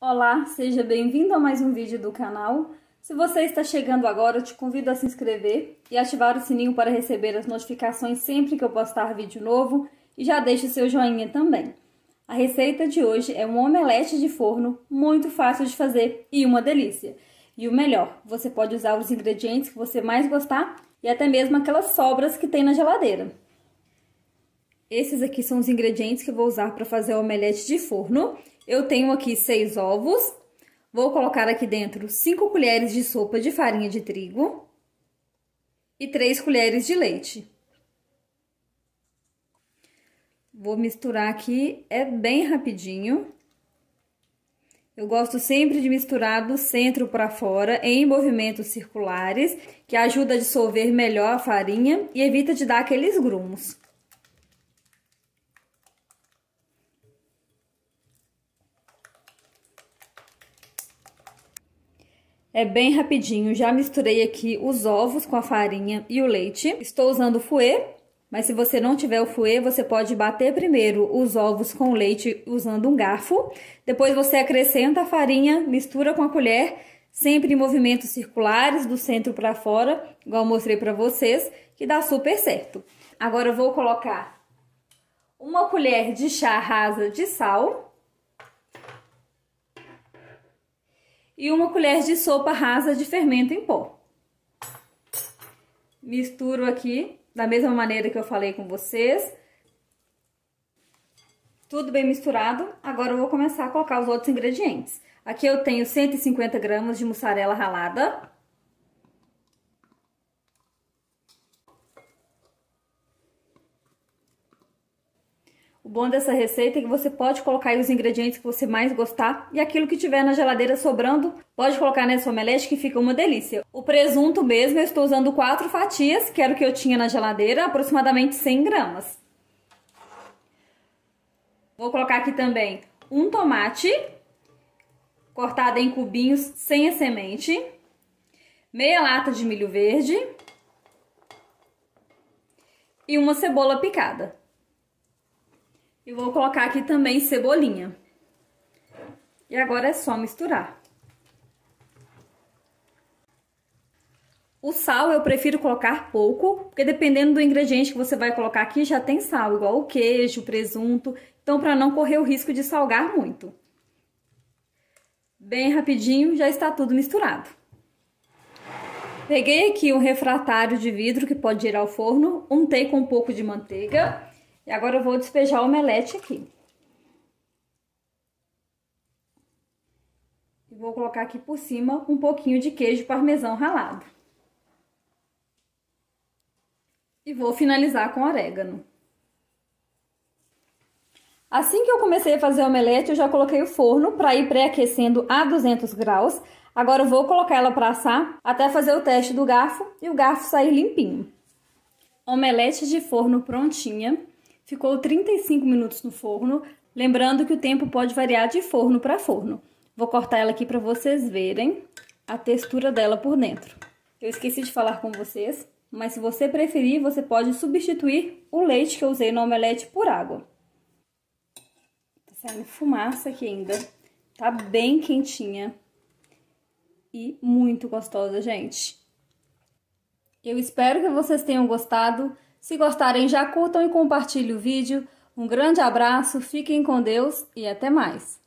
Olá, seja bem-vindo a mais um vídeo do canal. Se você está chegando agora, eu te convido a se inscrever e ativar o sininho para receber as notificações sempre que eu postar vídeo novo e já deixe o seu joinha também. A receita de hoje é um omelete de forno muito fácil de fazer e uma delícia. E o melhor, você pode usar os ingredientes que você mais gostar e até mesmo aquelas sobras que tem na geladeira. Esses aqui são os ingredientes que eu vou usar para fazer o omelete de forno. Eu tenho aqui 6 ovos. Vou colocar aqui dentro 5 colheres de sopa de farinha de trigo e 3 colheres de leite. Vou misturar aqui, é bem rapidinho. Eu gosto sempre de misturar do centro para fora em movimentos circulares, que ajuda a dissolver melhor a farinha e evita de dar aqueles grumos. É bem rapidinho, já misturei aqui os ovos com a farinha e o leite. Estou usando o fouet, mas se você não tiver o fouet, você pode bater primeiro os ovos com o leite usando um garfo. Depois você acrescenta a farinha, mistura com a colher, sempre em movimentos circulares, do centro para fora, igual eu mostrei para vocês, que dá super certo. Agora eu vou colocar 1 colher de chá rasa de sal. E 1 colher de sopa rasa de fermento em pó. Misturo aqui da mesma maneira que eu falei com vocês. Tudo bem misturado. Agora eu vou começar a colocar os outros ingredientes. Aqui eu tenho 150 gramas de mussarela ralada. O bom dessa receita é que você pode colocar aí os ingredientes que você mais gostar e aquilo que tiver na geladeira sobrando, pode colocar nessa omelete que fica uma delícia. O presunto mesmo, eu estou usando 4 fatias, que era o que eu tinha na geladeira, aproximadamente 100 gramas. Vou colocar aqui também um tomate, cortado em cubinhos sem a semente, meia lata de milho verde e uma cebola picada. E vou colocar aqui também cebolinha. E agora é só misturar. O sal eu prefiro colocar pouco, porque dependendo do ingrediente que você vai colocar aqui, já tem sal, igual o queijo, o presunto. Então, para não correr o risco de salgar muito. Bem rapidinho, já está tudo misturado. Peguei aqui um refratário de vidro que pode ir ao forno, untei com um pouco de manteiga. E agora eu vou despejar o omelete aqui. E vou colocar aqui por cima um pouquinho de queijo parmesão ralado. E vou finalizar com orégano. Assim que eu comecei a fazer o omelete, eu já coloquei o forno para ir pré-aquecendo a 200 graus. Agora eu vou colocar ela para assar até fazer o teste do garfo e o garfo sair limpinho. Omelete de forno prontinha. Ficou 35 minutos no forno, lembrando que o tempo pode variar de forno para forno. Vou cortar ela aqui para vocês verem a textura dela por dentro. Eu esqueci de falar com vocês, mas se você preferir, você pode substituir o leite que eu usei no omelete por água. Tá saindo fumaça aqui ainda, tá bem quentinha e muito gostosa, gente. Eu espero que vocês tenham gostado. Se gostarem, já curtam e compartilhem o vídeo. Um grande abraço, fiquem com Deus e até mais!